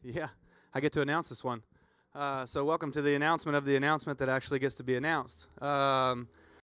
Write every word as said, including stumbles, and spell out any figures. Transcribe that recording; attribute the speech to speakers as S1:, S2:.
S1: Yeah, I get to announce this one. Uh, so welcome to the announcement of the announcement that actually gets to be announced. Um,